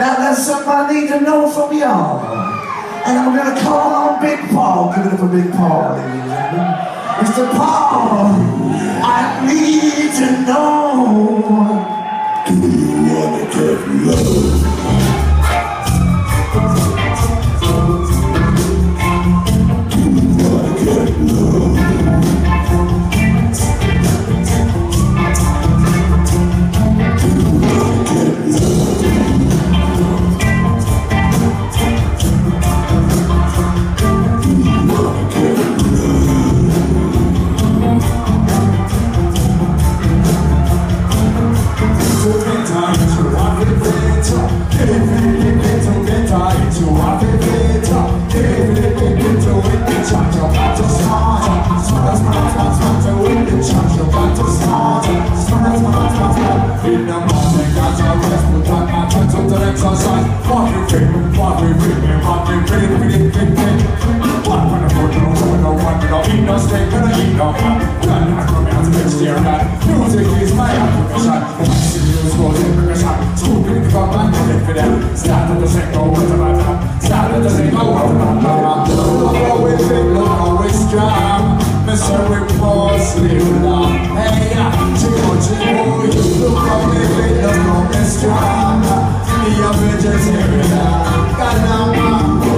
Now that's something I need to know from y'all. And I'm gonna call on Big Paul. Give it up for Big Paul, ladies and gentlemen. Mr. Paul, I need to know. Do you wanna get love? Music is my occupation. Stupid from my confidence. Started to sing over the matter. Started to sing over the matter. Look always big, look always strong. Mr. Report, live long. Hey, chico, you look always big, look always strong. Me a vegetarian. Got now.